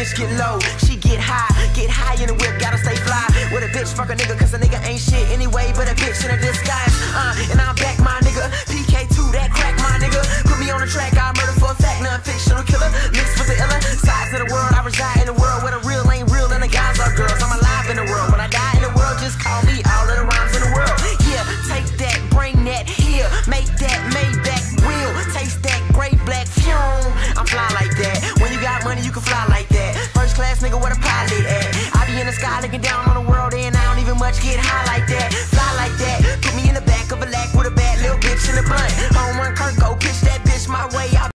bitch get low, she get high in the whip, gotta stay fly. With a bitch, fuck a nigga, cause a nigga ain't shit anyway, but a bitch in a disguise. And I'm back, my nigga, PK2, that crack, my nigga. Put me on the track, I murder for a fact, non-fictional killer. Mixed with the illa, sides of the world, I reside in the world where the real ain't real and the guys are girls. I'm alive in the world, when I die in the world, just call me all of the rhymes in the world. Yeah, take that, bring that here, make that Maybach wheel, taste that great black fume. I'm fly like that, when you got money you can fly like that. First class nigga, where the pilot at? I be in the sky looking down on the world and I don't even much get high like that. Fly like that, put me in the back of a lack with a bad little bitch in the blunt.